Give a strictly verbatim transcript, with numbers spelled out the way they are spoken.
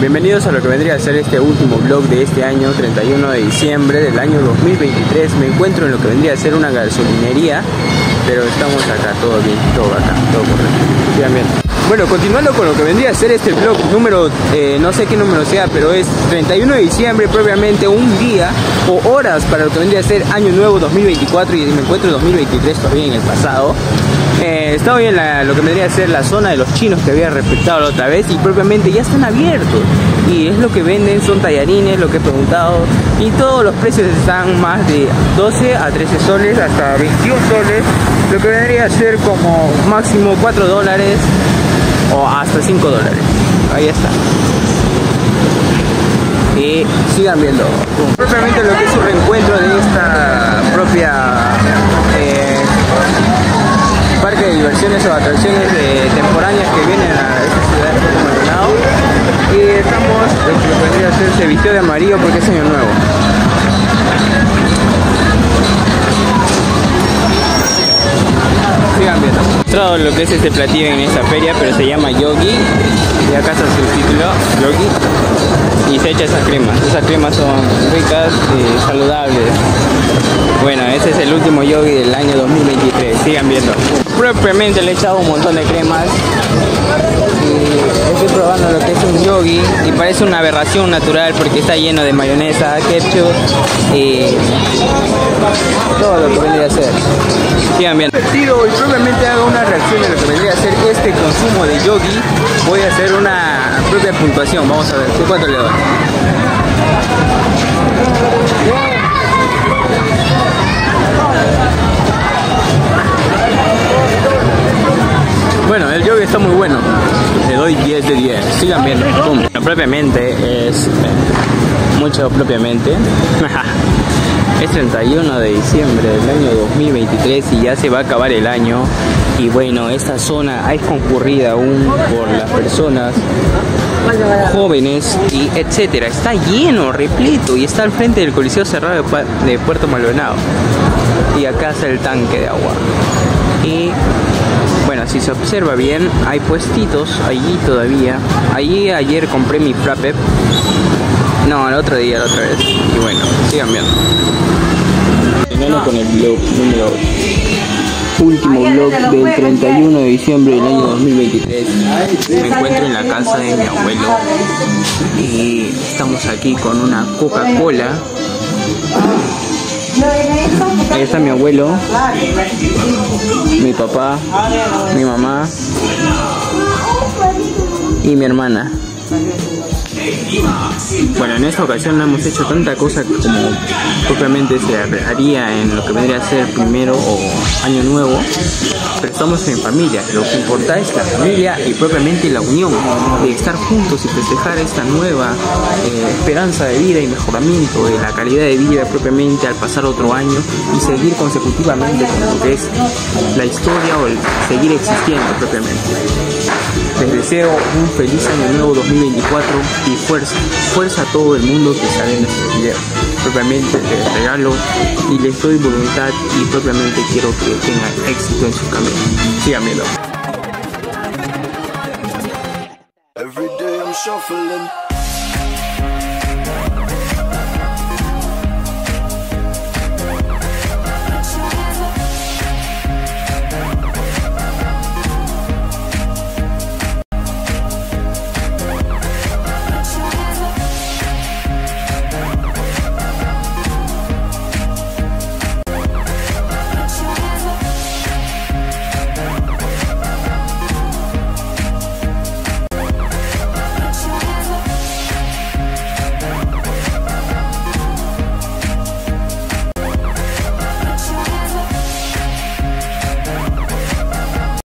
bienvenidos a lo que vendría a ser este último vlog de este año, treinta y uno de diciembre del año dos mil veintitrés. Me encuentro en lo que vendría a ser una gasolinería, pero estamos acá, todo bien, todo acá, todo correcto. Sigan bien. Bueno, continuando con lo que vendría a ser este vlog número, eh, no sé qué número sea, pero es treinta y uno de diciembre, propiamente un día o horas para lo que vendría a ser año nuevo dos mil veinticuatro, y me encuentro en dos mil veintitrés todavía en el pasado. Eh, estaba en la, lo que vendría a ser la zona de los chinos que había respetado la otra vez, y propiamente ya están abiertos, y es lo que venden, son tallarines, lo que he preguntado, y todos los precios están más de doce a trece soles hasta veintiún soles, lo que vendría a ser como máximo cuatro dólares o hasta cinco dólares. Ahí está. Y sigan viendo propiamente lo que es un reencuentro de esta propia eh, parque de diversiones o atracciones de temporáneas que vienen a esta ciudad de Maldonado. Y estamos, lo que vendría a ser, se vistió de amarillo porque es año nuevo. Sigan viendo. He mostrado lo que es este platillo en esta feria, pero se llama yogi, y acá está su título, yogi, y se echa esas cremas. Esas cremas son ricas y saludables. Bueno, ese es el último yogi del año dos mil veintitrés, sigan viendo. Propiamente le he echado un montón de cremas y estoy probando lo que es un yogi, y parece una aberración natural porque está lleno de mayonesa, ketchup y todo lo que vendría a ser. Sigan viendo. Tiro y propiamente hago una reacción de lo que vendría a ser este consumo de yogi. Voy a hacer una propia puntuación, vamos a ver, ¿qué cuánto le doy? Bueno, el yogi está muy bueno, le doy diez de diez, sigan viendo. Pum. Propiamente es, eh, mucho propiamente, es treinta y uno de diciembre del año dos mil veintitrés y ya se va a acabar el año. Y bueno, esta zona es concurrida aún por las personas jóvenes y etcétera. Está lleno, repleto, y está al frente del Coliseo Cerrado de Puerto Maldonado. Y acá está el tanque de agua. Y bueno, si se observa bien, hay puestitos allí todavía. Allí ayer compré mi frappe. No, el otro día, la otra vez. Y bueno, sigan viendo. Terminando con el vlog número último vlog del treinta y uno de diciembre del año dos mil veintitrés. Me encuentro en la casa de mi abuelo y estamos aquí con una Coca-Cola. Ahí está mi abuelo, mi papá, mi mamá y mi hermana. Bueno, en esta ocasión no hemos hecho tanta cosa como propiamente se haría en lo que vendría a ser primero o año nuevo, pero estamos en familia. Lo que importa es la familia y propiamente la unión de estar juntos y festejar esta nueva eh, esperanza de vida y mejoramiento de la calidad de vida propiamente al pasar otro año y seguir consecutivamente con lo que es la historia o el seguir existiendo propiamente. Les deseo un feliz año nuevo dos mil veinticuatro y fuerza, fuerza a todo el mundo que sale en este video. Propiamente les regalo y les doy voluntad y propiamente quiero que tengan éxito en su camino. Sigan viendo. Every day I'm shuffling.